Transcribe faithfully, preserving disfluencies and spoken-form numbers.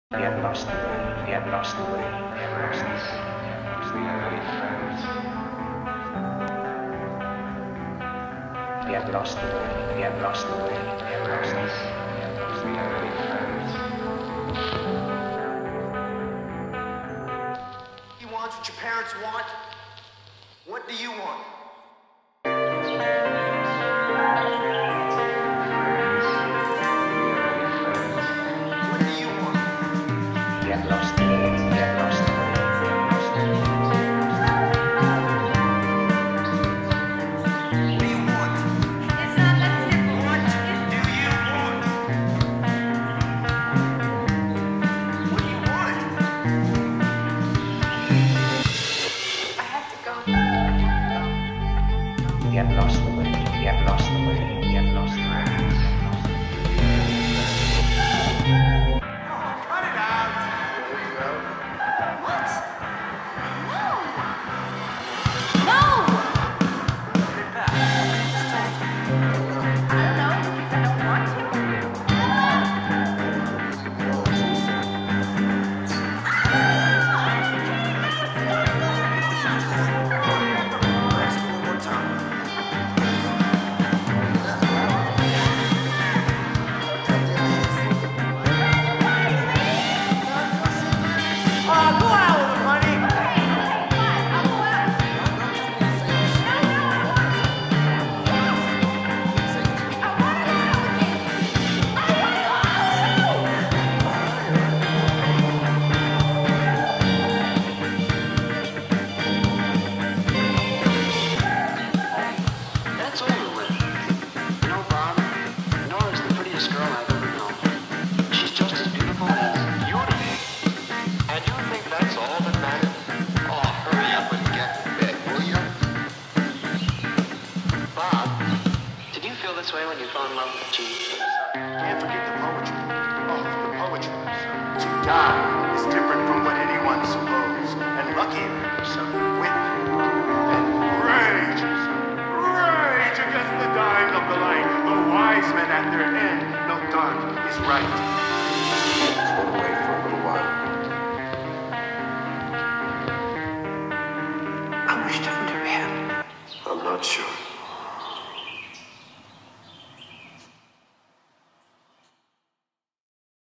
He had lost the way. He had lost the way. He had lost the way. Was the early friends. He had lost the way. He had lost the way. He had lost the way. Was the early friends. You want what your parents want? What do you want? He had lost the way. He had lost the way. What do you want? It's not that simple. What do you want? What do you want? I have to go. He had lost the way. He had lost the way. He had lost the way. Cut it out. What? No. No. Put it back. I don't know because I don't want to. Ask me one more time. Oh, go out with it, honey. I'll go out. No, no, I want to. Yes. I want to go out with you. I want to go out with you. That's over with. You know, Bob, Nora's the prettiest girl I've ever known. She's just as beautiful as beautiful. And you think that's all that matters? Oh, hurry up and get to bed, will you? Bob, did you feel this way when you fell in love with Jean? Can't forget the poetry. Oh, the poetry. To die is different from what anyone supposed. And luckier. Wit and rage. Rage against the dying of the light. The wise men at their end. No dark is right. Just went away for a little while. I wish to him. I'm not sure.